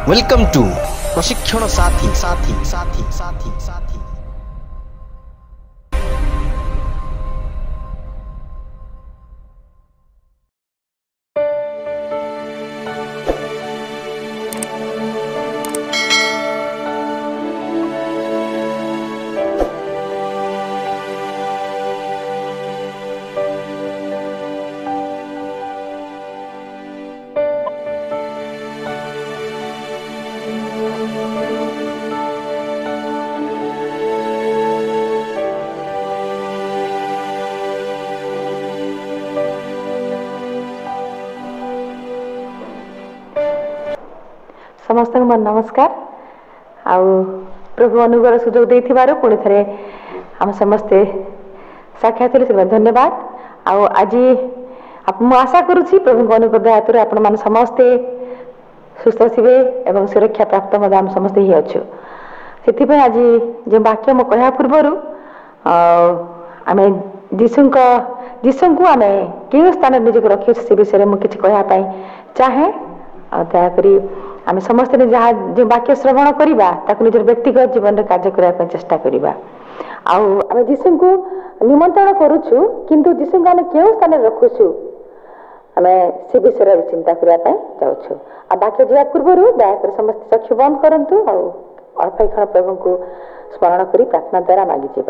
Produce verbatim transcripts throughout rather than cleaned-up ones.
Welcome to प्रशिक्षण साथी साथी साथी साथी साथी समस्त मन नमस्कार आउ प्रभु अनुग्रह सुजोग देथिबारु पुणी थरे हम समस्ते साक्षात से धन्यवाद। आउ आज मु आशा करुछि प्रभु अनुग्रह दयातुर आपण मान समस्ते सुस्थ थिबे एवं सुरक्षा प्राप्त मद हम समस्ते ही अछु। सेथि पे आज जे वाक्य म कहया पूर्वरु आमे जीसुंक जीसुंकु आमे केउ स्थान निज रखियो से विषय मु किछ कहया पई चाहे आ दया करी आम समस्त जहाँ जो वाक्य श्रवण करवा निजर व्यक्तिगत जीवन में कार्य करने चेष्टा करवा। आम जीशु को निमंत्रण करुचु किंतु जीशु को आम क्यों स्थान रखुचु आम से विषय चिंता करने जाऊँ। आ वाक्य जा पूर्व दयाकर समस्त चक्षु बंद करूँ अल्प क्षण प्रभु को स्मरण कर प्रार्थना द्वारा मागिजा।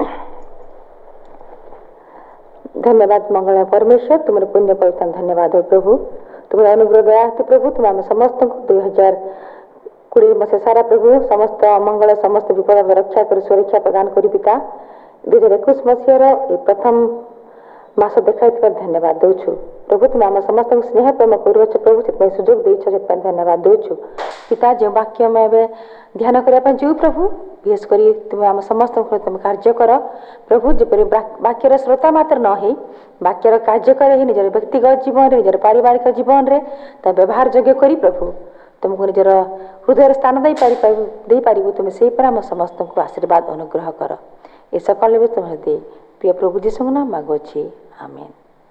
धन्यवाद मंगल परमेश्वर तुम पुण्य पवित्र धन्यवाद हो प्रभु तुम अनुग्रह दया प्रभु तुम आम समस्त दुई हजार कोड़े मसीहा सारा प्रभु समस्त मंगल समस्त विपद रक्षा कर सुरक्षा प्रदान कर पिता दुई हजार एक मसीहार प्रथम मास देखा धन्यवाद दौचु प्रभु तुम आम समस्त स्नेह प्रेम कर प्रभु से सुजोग देछ धन्यवाद दौचु पिता जो वाक्य में ध्यान करने जो प्रभु विशेष कर तुम आम समस्त तुम कार्य कर प्रभु जपरी वाक्यर श्रोता मात्र न हो वाक्यर कार्य कर ही निजर व्यक्तिगत जीवन निजर पारिवारिक जीवन में व्यवहार योग्य कर प्रभु तुमको निजर हृदय स्थान दे पारू तुम से पर आम समस्त को आशीर्वाद अनुग्रह कर ये सकल भी तुम दे प्रिय प्रभु जीशु नाम मागुची आमेन।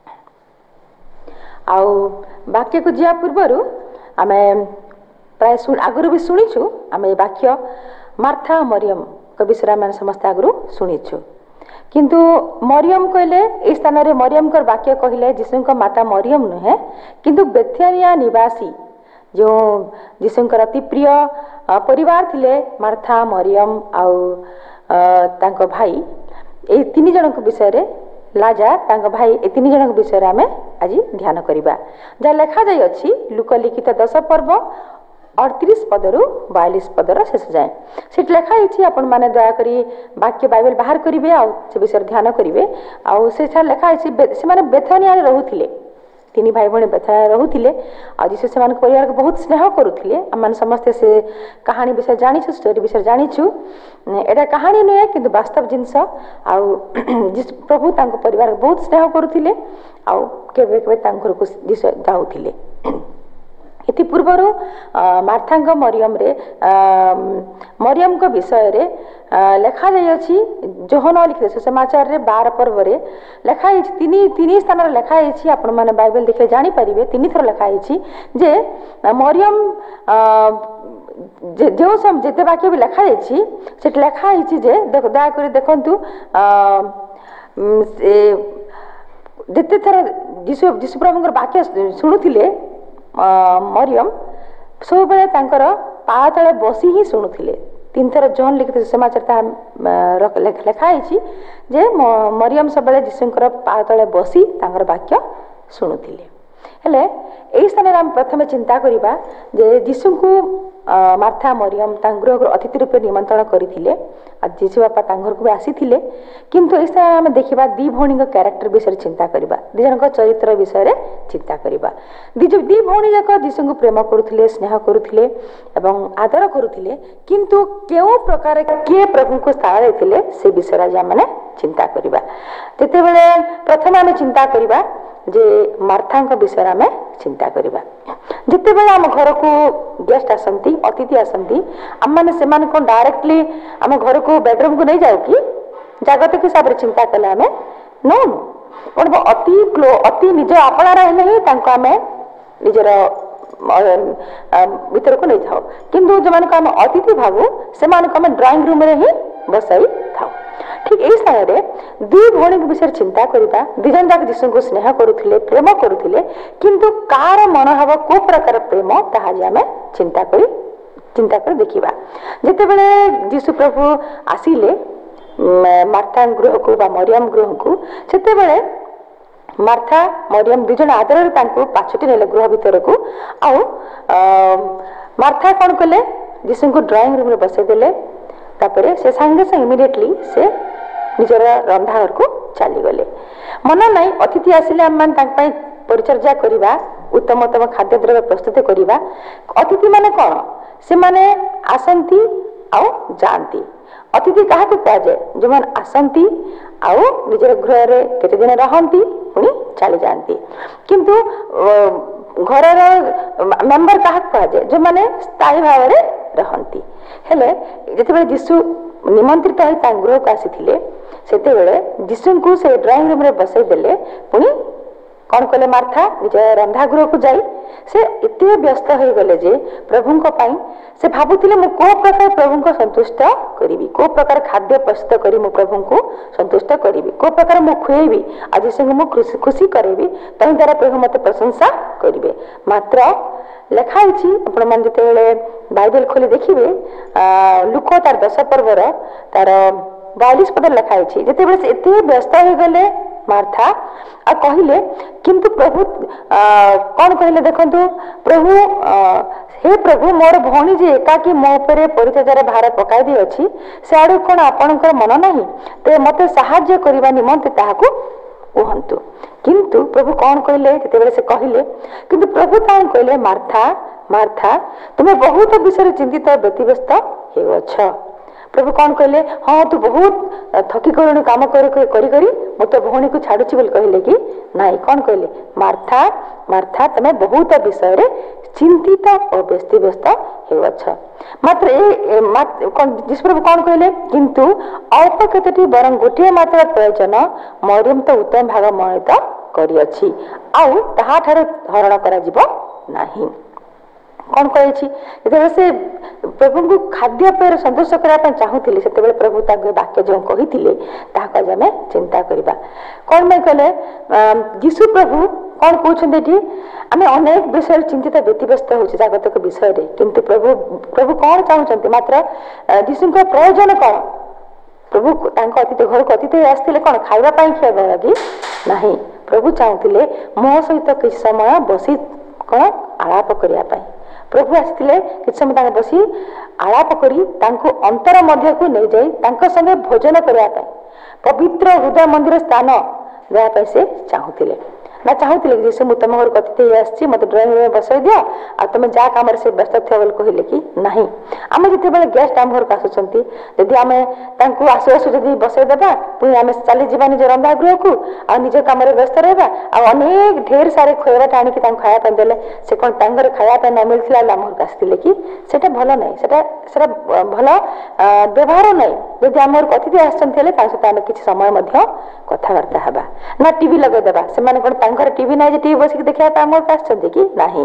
आउ वाक्य को जा पूर्वर आम प्राय आगुरी भी शुणीचु आम ये वाक्य मार्था मरियम को विषय आम समस्त आगु शुणीचु किंतु मरियम कहले इस स्थान रे मरियम कर वाक्य कहले जीशु का माता मरियम नुहे किंतु बेथानिया निवासी जो जीशु अति प्रिय परिवार थिले मार्था मरियम आउ तांको भाई ए तीन जन विषय रे लाजा तांको भाई ए तीन जन विषय आम आज ध्यान करवा जहाँ लेखा जाई अछि लुक लिखित दश पर्व अड़तीस पदरु बयालीस पदर शेष जाए से लिखाई आपण मैंने दयाक वाक्य बाइबल बाहर करेंगे आ विषय ध्यान करेंगे आ लिखाई से बेथानिया रोते तीन भाई भाई बेथानिया रोते आज से परिवार को बहुत स्नेह करुले आम समस्ते से कहानी विषय जानीचु स्टोरी विषय जानीचु एटा कहानी नुहे कि वास्तव जिनस आ प्रभु तांको परिवार को बहुत स्नेह करुले आउ केबे केबे घर को जाऊले। इति पूर्वर मार्थांग मरियम रे मरियम को विषय रे लेखा जाई अछि जोहन लिखित सुसमाचार रे बारह पर्व रे लेखाई तीन तीन स्थान रे लेखाई अछि आपण माने बाइबल देखले जानि परिबे तीन थर लेखाई अछि जे मरियम जो सब जेते वाक्य भी लेखाई अछि से लेखाई अछि जे देख दया करी देखंतु जेते थर जिसु जिसु प्रभुଙ୍କର वाक्य सुनुथिले मरियम सब बेले तांकर पा तले बसी ही शुणुथिले तीन थर जॉन लिखित समाचार लेखाई जे मरियम सब बेले जीशुंकर पा तले बसी तांकर वाक्य शुणुथिले हेले एई स्थान रे हम प्रथमे चिंता करिबा जे जीशु को मार्था मरियम गृह अतिथि रूप निमंत्रण करथिले आ जीशु बापा घर को भी आसीथिले किंतु इस स्थान आम देखा दी भौणी क्यारेक्टर विषय चिंता करबा दी जन चरित्र विषय रे चिंता करबा दी जो दी भौणी जाक जीशु को प्रेम करुथिले स्नेह करुथिले एवं आदर करुथिले किंतु केउ प्रकार के प्रभु को स्थान देथिले से विषय आज आम चिंता करबा तेते बेले प्रथम आम चिंता करबा जे मार्था विषय आम चिंता करबा जिते बेले आम घर को गेस्ट आसती अतिथि आसती आम मैंने से डायरेक्टली आम घर को बेडरूम को नहीं जाऊ कि जागतिक हिसाब से चिंता कले आम नौ अति क्लो अति निज आपणार हेले ही आम निजर भीतर को नहीं जाओ किंतु जो मानक आम अतिथि भावु से मानक आम ड्राइंग रूम रे ही बसाई थाओ। ठीक यही स्थान में दुई भौणी विषय चिंता करता दी जन जाक जीशु को स्नेह करुले प्रेम करुले किंतु कार मनोभाव को प्रकार प्रेम ताहा आम चिंता करी चिंता कर देखिबा। जेते बेले जीशु प्रभु आसिले मार्था गृह को बा मरियम गृह को सेते बेले मार्था मरियम दुई जन आदर पाछटी नेले गृह भीतर को आउ मार्था कौन कले जीशु को ड्राइंग रूम में बसई देले तापरे से संगे संगे इमिडिएटली से निजर रंधा घर को चली गले। मन नहीं अतिथि आसिले आम मान तांक पई परिचर्या करिबा उत्तम उत्तम खाद्य द्रव्य प्रस्तुत करिबा। अतिथि माने कौन से माने आसंती आउ जानती। अतिथि क्या कह जाए जो मैंने आसंती आउ निजर गृह रे केते दिन रहंती पुणी चली जाती किंतु घर मेंबर क्या कह जाए जो मैंने स्थायी भाव में रहंती। हेले जिते जीशु निमंत्रित हो गृह को आसी से जीशु को से ड्राइंग रूम रे बसई देले पुणी कौन कले मार्था निज रंधा गृह को जाई से इतने व्यस्त हो गले जे प्रभु पाई से भाबुथिले मु को प्रकार प्रभु को संतुष्ट करी को प्रकार खाद्य प्रस्तुत करी मु प्रभु को संतुष्ट करी को प्रकार मु खुएबी आज से मु खुशी करेबी तई द्वारा प्रभु मते प्रशंसा करिवे। मात्र लेखा होछि आपण मान जते बेले बाइबल खोली देखिबे लुक तार दश पर्वर तार बयालीस पद लेखा होछि जते बेले से एते व्यस्त हो गले मार्था आ कहले किंतु प्रभु कौन कहले देखंतु प्रभु हे प्रभु मोर भौणी जे एकाकी मो उपरे परिचर्यार भार पकाई दी अछि से आडू कोन आपनकर मन नाही ते मते सहाय्य करिबा निमंते ताहाकू कहंतु। किंतु प्रभु कौन कहले जते बेले से कहले किंतु प्रभु तान कहले मार्था मार्था तुमे बहुत विषय चिंतित व्यतिव्यस्त हे अछ। प्रभु कौन कहले हाँ तू बहुत थकी करूँ काम करी करी करी मु तो भौणी को छाड़ुची बोल कहले कि नाई कौन कहले मार्था मार्था तमे बहुत विषय रे चिंतित और व्यस्त व्यस्त हेउछ। मात्र ए जीशु प्रभु कौन कहले किंतु अल्प केतटी बरं गोटे मात्र प्रयोजन मरियम तो उत्तम भाग मणित करिअछि आउ ताहा ठारे हरण करा जिवो नाही। कौन कही से प्रभु को खाद्य पेय संतोष करने चाहूली से प्रभु वाक्य जो कही आज आम चिंता करवा। कौन मैं कहले जीशु प्रभु कौन कहते आम अनेक विषय चिंतित व्यतिव्यस्त हो जागतिक विषय किंतु प्रभु प्रभु कौन चाहते मात्र जीशु प्रयोजन कौन प्रभु अतिथि घर को अतिथि आसते कौन खावाई खिया लगी ना प्रभु चाहूले मो सहित किसी समय बसी कौन आलाप करने प्रभु आसते कि समय बसी आलाप करी अंतर मध्य को नहीं जाई संगे भोजन करने पवित्र हृदय मंदिर स्थान जावाई से चाहूले ना चाहूले कि से तुम घर कतिथि आसी मत ड्राइंग रूम में बसई दियो आ तुम जा कम से व्यस्त थे बोल कहले कि नहीं आम जिते गेस्ट आम घर को आसुँच जदि आम आसु आसु जब बसई देवा पुणी आम चली जा निज रंधा गृह को आ निज कम व्यस्त रहा अनेक ढेर सारे खुआबाटा आनिक खायापी देले से कौन तांगर खायापी न मिलता आम घर को आसते कि सेटा भल ना से भल व्यवहार ना जब आम घर को अतिथि आसते सहित आम किसी समय कथबार्ता हवा ना टीवी लगेदेवा से कौन घर टीवी ना टीवी बसिक देखा आम घर आसते कि नहीं।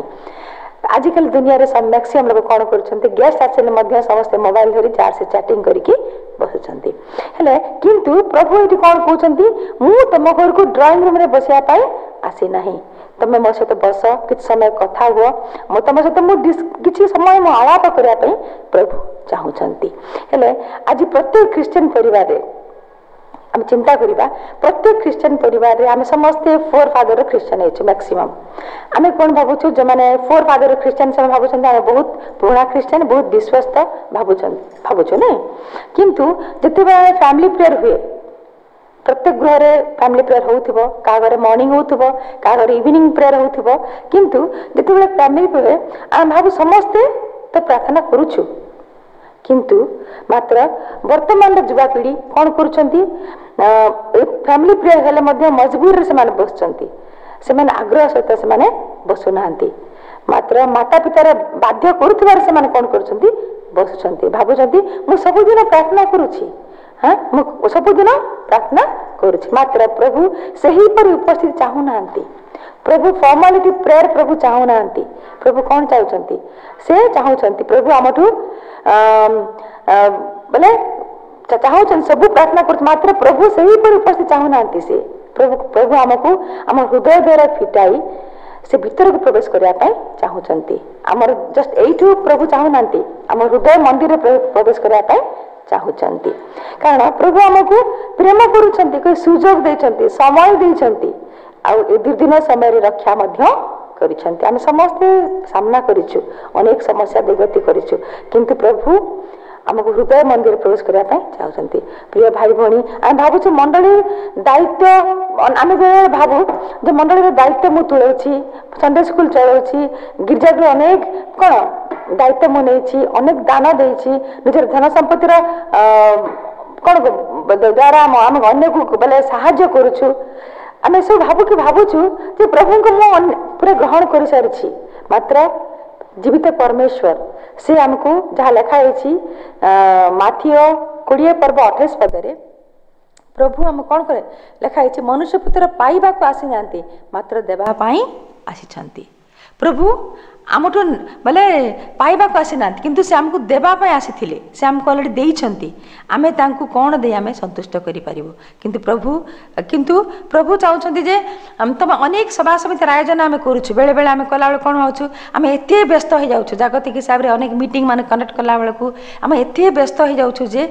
आजिकल दुनिया रे सब मैक्सिमम लोग कौन कर गेस्ट आसले समस्त मोबाइल धरी चार से चैटिंग करके बसुंट हेले किंतु प्रभु ये कौन कहते मु तुम घर को ड्राइंग रूम में बसापी आसी ना तुम मो सहित बस कि समय कथा हुआ मो तुम सहित किसी समय मो आलाप करने प्रभु चाहूँगी। हेले आज प्रत्येक क्रिश्चियन परिवार आम चिंता करिबा प्रत्येक क्रिश्चियन परिवार रे आम समस्ते फोर फादर क्रिश्चियन है मैक्सिमम आम कौन भावुँ जो मैंने फोर फादर क्रिश्चियन से भावुँ आम बहुत पुराना क्रिश्चियन बहुत विश्वस्त भावुँ भावुँ नहीं किंतु जिते फैमिली प्रेयर हुए प्रत्येक गृह में फैमिली प्रेयर हो क्या घर मॉर्निंग हो क्या घर इवनिंग प्रेयर हो किंतु जिते फैमिली प्रेयर आम भाव समस्ते तो प्रार्थना करुछु किंतु मात्र वर्तमान युवापीढ़ी कौन कर फैमिली प्रेयर हेले मजबूर से बसुँच से आग्रह सहित से बसुना मात्र माता पितार बाध्य करुवार से कौन कर बसुँच भावुंट मु सबुदिन प्रार्थना करुछि हाँ सबुदिन प्रार्थना करुछि मात्र प्रभु से ही पर उपस्थित चाहूना प्रभु फॉर्मालिटी प्रेयर प्रभु चाहू ना प्रभु कौन चाहते से चाहते प्रभु आमठू बोले चाहते सब प्रार्थना कर मात्र प्रभु से ही पर उपस्थित चाहू ना से प्रभु प्रभु आमको आम हृदय द्वारा फिटाई से भीतर को प्रवेश करने चाहते आमर जस्ट यू प्रभु चाहू ना आम हृदय मंदिर प्रवेश करने चाहते कारण प्रभु आमको प्रेम कर सुजोग देते समय देते आउ दीर्घ समय रक्षा करिछन्ति आम समस्ते सामना करिछु अनेक समस्या दिगति करिछु किंतु प्रभु आमको हृदय मंदिर प्रवेश करने चाहते प्रिय भाई भौणी आम भावुँ मंडली दायित्व आम बेले भावु जो मंडली दायित्व मुझे तुले संडे स्कूल चलाऊँगी गिरजाघर अनेक कौन दायित्व मुझे अनेक दान दे निजर धन संपत्तिर कौन द्वारा आम अन्य को बोले साहाय्य करुछु आम सब भावुक भावुचु जे प्रभु को मु पूरा ग्रहण कर सारी मात्र जीवित परमेश्वर से आमको जहाँ लिखाई माथियो कोड़े पर्व अठाईस पदरे प्रभु आम कौन करे लिखाई मनुष्य पुत्र पाइबा को आसी ना मात्र देवाई आसी प्रभु आमठू बोले पाइबा को आसी ना किंतु से आमको देवाई आसी से आमको अलरेडी देइछंती आमे तांकु कौन दे आमे संतुष्ट करि पारिबो किंतु प्रभु किंतु प्रभु चाहते जे तुम अनेक सभा समिति आयोजन आम करुछु बेले बेले आम कला बेले कौन होछु आम एते व्यस्त हो जाउछु जागतिक हिसाब रे अनेक मीटिंग माने कनेक्ट कला बेले को आम एते व्यस्त हो जाउछु जे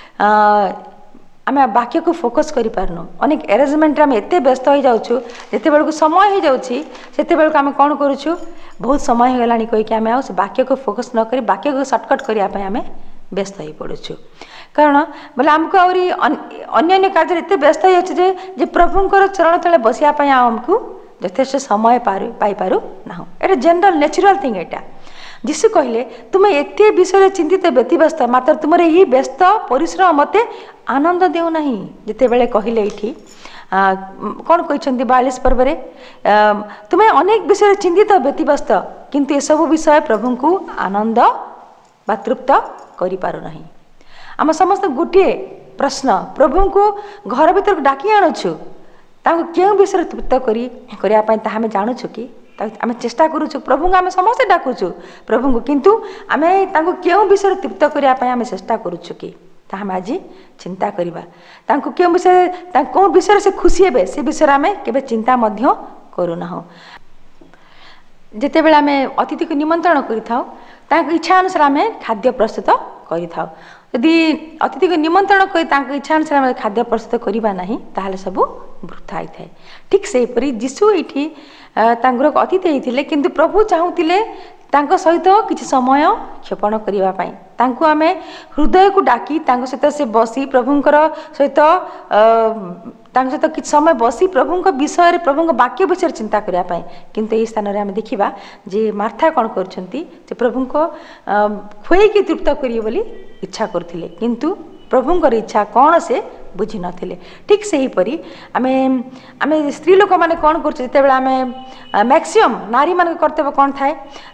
आम वाक्य को फोकस करि पारनु अनेक अरेंजमेंट आम एते व्यस्त हो जाउछु जेते बेले को समय हो जाउछि सेते बेले को आम कौन करुछु बहुत समय हो गलानी कहि कि आम आ वाक्य को फोकस न करी वाक्य को शॉर्टकट करिया पय आम व्यस्त हो पड़ुछु कारण बोले आमको आउरी अन्य कार्य एत व्यस्त हो जे प्रभुंर चरण तले बसिया आमको यथेष्ट समय पाई पारु ना एटा जनरल नेचुरल थिंग एटा जीशु कहले तुम एत विषय चिंतित व्यतिव्यस्त मात्र तुम यही व्यस्त परिश्रम मते आनंद देउ नहीं जिते बेले कहले ये कौन कहते बयालीस पर्व तुम्हें अनेक विषय चिंतित व्यतिव्यस्त किंतु ये सब विषय प्रभु को आनंद बा तृप्त करि पारु नहीं आम समस्त गोटे प्रश्न प्रभु को घर भीतर डाकी आणुछु क्यों विषय तृप्त करने आम जानूँ कि आम चेष्टा करुचु प्रभु को आम समस्ते डाकुचु प्रभु को किंतु आम क्यों विषय तृप्त करने आम चेष्टा करुचु कि आम आज चिंता करवा क्यों विषय कौन विषय से खुशी हे से विषय आम के चिंता करूना जिते बेले आम अतिथि को निमंत्रण कर इच्छा अनुसार आम खाद्य प्रस्तुत कर यदि अतिथि को निमंत्रण कर इच्छा अनुसार खाद्य प्रस्तुत करवा नहीं ताहले सब वृथा होता है ठीक से परी जीशु ये अतिथि होते किंतु प्रभु चाहूले सहित किसी समय क्षेपण करने आम हृदय को डाकी सहित से बसी प्रभुंर सहित सहित किसी समय बसी प्रभु विषय प्रभु वाक्य विषय चिंता करने किंतु यही स्थान में आम देखा जे मार्था कौन कर प्रभु को खुएकी तृप्त करिए बोली इच्छा करथिले किंतु प्रभुंर इच्छा कौन से बुझी नथिले ठीक से ही परी आमे आमे स्त्री लोक माने कौन कर आम मैक्सिमम नारी मान कर्तव्य कौन थाए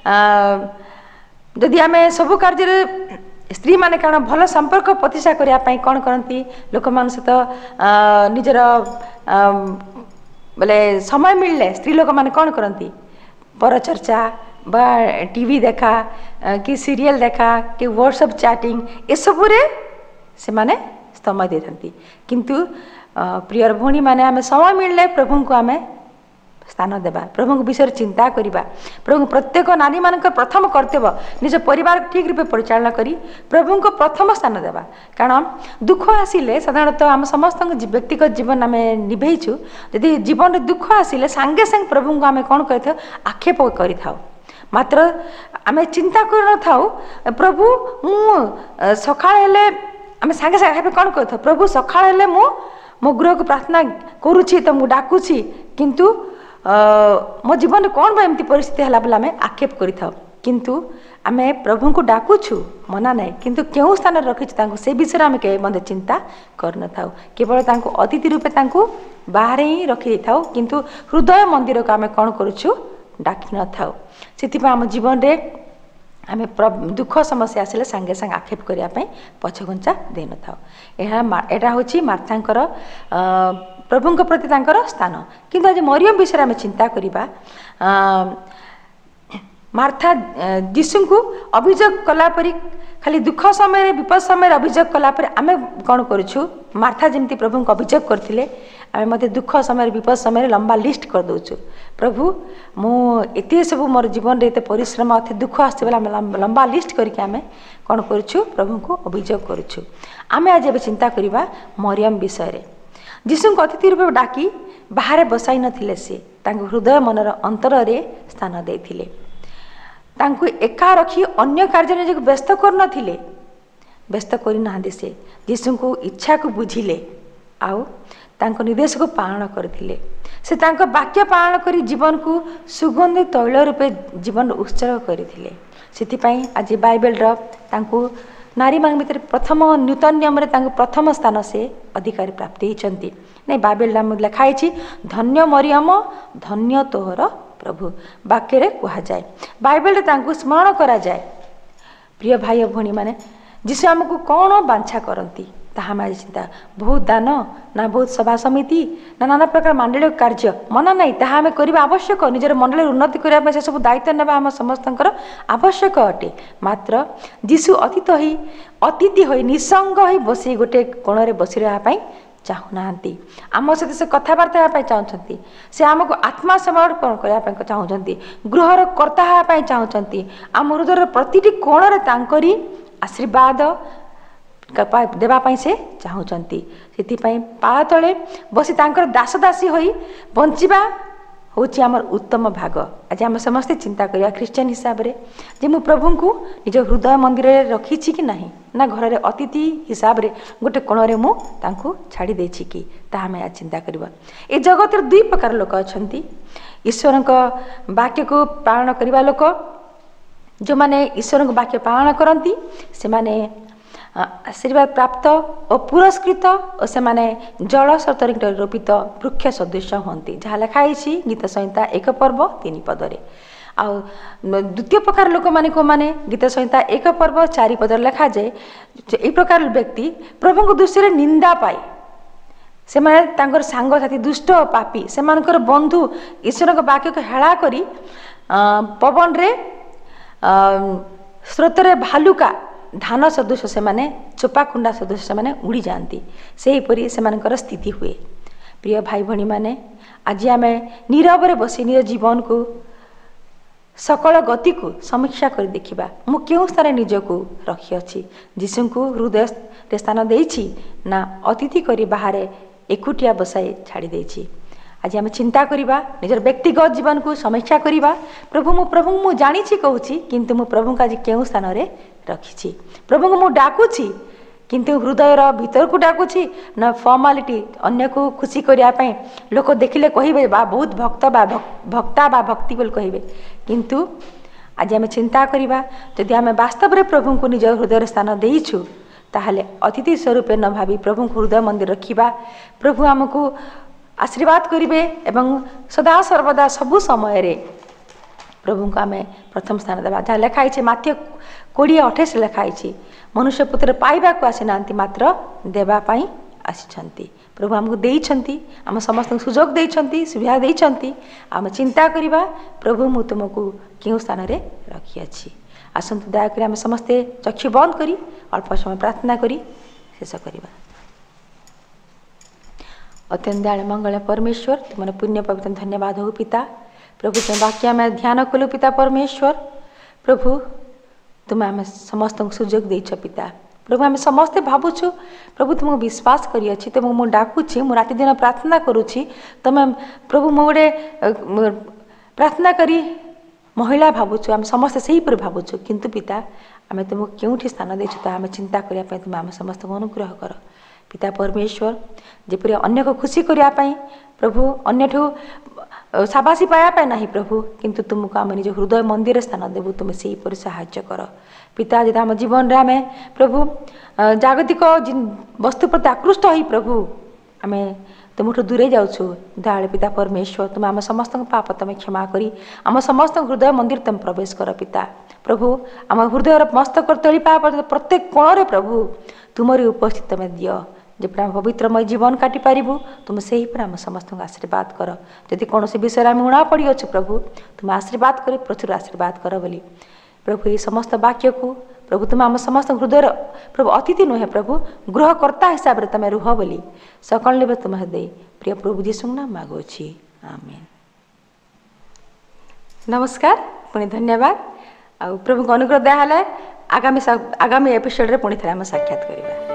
जदि आम सबु कार्य स्त्री माने कारण भल संपर्क प्रतिष्ठा करने कौन करती लोक मान सहित निजर बोले समय मिलले स्त्री लोक माने कौन करती पर चर्चा बा टीवी देखा कि सीरियल देखा कि व्हाट्सएप चैटिंग ये सब से माने समय दे थांती किंतु प्रिय भौणी माने आमे समय मिलले प्रभु को आमे स्थान देबा प्रभु विषय चिंता करिबा प्रभु प्रत्येक नारी मानक प्रथम कर्तव्य निज परिवार ठीक रूपे परिचालना करी प्रभु को प्रथम स्थान देबा कारण दुख आसिले साधारणतः आम समस्त व्यक्तिगत जीवन आम निभेचु यदि जीवन में दुख आसिले सांगे सांगे प्रभु को आम कौन कर आक्षेप कर मात्र आम चिंता कर न प्रभु मु सकाळ हेले आम सांगे सांगे कौन कर प्रभु सकाळ हेले मु मो गृह को प्रार्थना करुछि तो मु डाकुछि किंतु मो जीवन में कौन एमती परिस्थिति है बोले आम आक्षेप कर किंतु आम प्रभु को डाकुछु मना ना किंतु क्यों स्थान रखी से विषय आम के मध्य चिंता कर न था केवल अतिथि रूपे बाहर ही रखी था किंतु हृदय मंदिर को आम कौन करुछु डाकी न था से आम जीवन में आम दुख समस्या आसिले सांगे सांगे आक्षेप करने पछघुंचा दे न था यहाँ हूँ मार्थांकर प्रभु प्रति तांकर स्थान। किंतु आज मरियम विषय आम चिंता करवा मार्था जीशु को अभियोग कलापरी खाली दुख समय विपद समय अभियोग कलापर आम कौन करूँ मार्था जमी प्रभु को अभियोग करते आम मत दुख समय विपद समय लंबा लिस्ट कर दौचु प्रभु मुझे सब मोर जीवन में एत परिश्रम अति दुख आस लंबा लिस्ट करके आम कौन करूँ प्रभु को अभियोग करूँ। आम आज ए चिंता करवा मरियम विषय जीशु को अतिथि रूप डाकी बाहर बसाई नथिले से हृदय मनर अंतर स्थान देथिले तांकु एका रखी अन्य कार्य व्यस्त कर नथिले व्यस्त करना से जीशु को इच्छा को बुझिले आउ तांको निर्देश को पालन करथिले से तांको वाक्य पालन करी जीवन को सुगंधी तैल रूपे जीवन उत्सर्ग करथिले। सेथिपाई आज बाइबल रो तांको नारी मान भीतर प्रथम नूतन नियम रे तांको प्रथम स्थान से अधिकारी प्राप्त होइचंती नै बाइबल नाम लिखाई छी धन्य मरियम धन्य तोहर प्रभु वाक्य रे कहा जाए बाइबल रे तांको स्मरण करा जाए। प्रिय भाई भणी माने जिसे हमको कौन बांछा करती ताहा हमारी चिंता बहुत दान ना बहुत सभा समिति ना नाना प्रकार मंडल कार्य मना नहीं ताहा हमें करबा आवश्यक निजर मंडल उन्नति करबा से सब दायित्व नेबा हम समस्तंकर आवश्यक अटे मात्र जीशु अतीत ही अतिथि होई निसंग होई बसी गोटे कोण रे बसी रहा पई चाहूना आम सहित से कथबार्ता चाहते से आमको आत्मा समर्पण करने चाहते गृहर कर्ता हाँपाई चाहते आम हृदय प्रतिटी कोण तांकरी आशीर्वाद देवाई से चाहते से पा तले बसी तांकर दास दासी होई बंचिबा हूँ आमर उत्तम भाग। आज आम समस्ते चिंता करिया ख्रीस्टियन हिसाब से जे मु प्रभु को निज हृदय मंदिर में रखी कि नहीं ना घर अतिथि हिसाब से गोटे कोण रे मु तांको छाड़ी देछि कि ताहा मैं आज चिंता करबा। ए जगत रे दुई प्रकार लोक अछंती ईश्वर वाक्य को पालन करबा लोक जो माने ईश्वर वाक्य पालन करती से माने आशीर्वाद प्राप्त और पुरस्कृत और से माने जल स्रोत रोपित वृक्ष सदृश हमें जहाँ लिखाई गीत संहिता एक पर्व तीन पदरे आउ द्वितीय प्रकार लोक माने को माने गीत संहिता एक पर्व चारि पदर लिखा जाए ये प्रकार व्यक्ति प्रभु को दृष्टि निंदा पाए से माने तांकर सांग साथी दुष्ट और पापी से मानकर बंधु ईश्वर वाक्य को हेला करी पवन रे स्रोत रे भालुका धान सदृश से माने चोपा कुंडा सदृश से माने उड़ी जाती से हीपरी से मानकर स्थिति हुए। प्रिय भाई भणी माने आज आम नीरव रे बसी निज जीवन को सकल गति को समीक्षा कर देखिबा मु केउ स्थान निज को रखी अछि जीशु को हृदय रे स्थान देछि ना अतिथि करी बाहर एकुटिया बसाई छाड़ी देछि। आज आम चिंता करवा निजर व्यक्तिगत जीवन को समीक्षा करवा प्रभु मु प्रभु मु जानी कहूँ किंतु मु प्रभु को आज केउ स्थान रे रखी प्रभु को मु डाकुची किंतु हृदय भीतर को डाकुची ना फॉर्मालिटी अन्य को खुशी करने लोक देखिले कहे बा बहुत भक्त बा भक्ता बा भक्ति बोल कहे किंतु आज आम चिंता करवा जदि आम वास्तव में प्रभु को निज हृदय स्थान देइछु ताहले अतिथि स्वरूप न भावी प्रभु को हृदय मंदिर रखिबा प्रभु आमको आशीर्वाद करेंगे एवं सदा सर्वदा सबु समय रे प्रभु को आम प्रथम स्थान देवा जहाँ लिखाई माथ्य कोड़े अठाईस लिखाई मनुष्य पुत्र पाइबा को आसी ना मात्र देवाई आसी प्रभु आमको देइछंती आम समस्त सुजोग देइछंती सुविधा देइछंती आम चिंता करवा प्रभु मु तुमको क्यों स्थान रे रखी अछि। आसंतु दयाकोरी आम समस्ते चक्षु बंद करी अल्प समय प्रार्थना करी शेष करवा। अत्यंत दयालु मंगल परमेश्वर तुमने पुण्य पवित्र धन्यवाद हो पिता प्रभु तुम वाक्य में ध्यान कलु पिता परमेश्वर प्रभु तुम आम समस्त सुजोग देछ पिता प्रभु आम समस्ते भावुछु प्रभु तुमको विश्वास करी तुमको मुझे डाकुची मु राति दिन प्रार्थना करुच्ची तुम प्रभु मु गोटे प्रार्थना करी महिला भावुछु आम समस्ते से ही भावुछु किंतु पिता आम तुमको क्योंठी स्थान देछु तो आम चिंता करने तुम आम समस्त अनुग्रह कर पिता परमेश्वर जेपरी अन्य को खुशी करने प्रभु अन्य शाबाशी पाया ना प्रभु किंतु तुमको आम निज हृदय मंदिर स्थान देवु तुम से ही साहाय्य कर पिता जब आम जीवन रे आमे प्रभु जागतिक वस्तु प्रति आकृष्ट हो प्रभु आम तुमठू दूरे जाऊँ दयालु पिता परमेश्वर तुम आम समस्त पाप तुम क्षमा करी आम समस्त हृदय मंदिर तुम प्रवेश कर पिता प्रभु आम हृदय मस्तक तली पा प्रत्येक कोण रे प्रभु तुमरी उपस्थित तुम दियो जब आम पवित्रमय जीवन काटी पारू तुम से ही पर आम समस्त आशीर्वाद कर जदि कौन विषय आम उणा पड़ी अच्छे प्रभु तुम आशीर्वाद कर प्रचुर आशीर्वाद कर बोली प्रभु ये समस्त वाक्य को प्रभु तुम आम समस्त हृदय प्रभु अतिथि नुहे प्रभु गृहकर्ता हिसाब से तुम रुह बोली सकल ने तुम दे प्रिय प्रभु जीशु नाम मागुची आमेन। नमस्कार पुणी धन्यवाद आ प्रभु अनुग्रह दिया आगामी आगामी एपिसोड रे पुणी थे आम साक्षात करवा।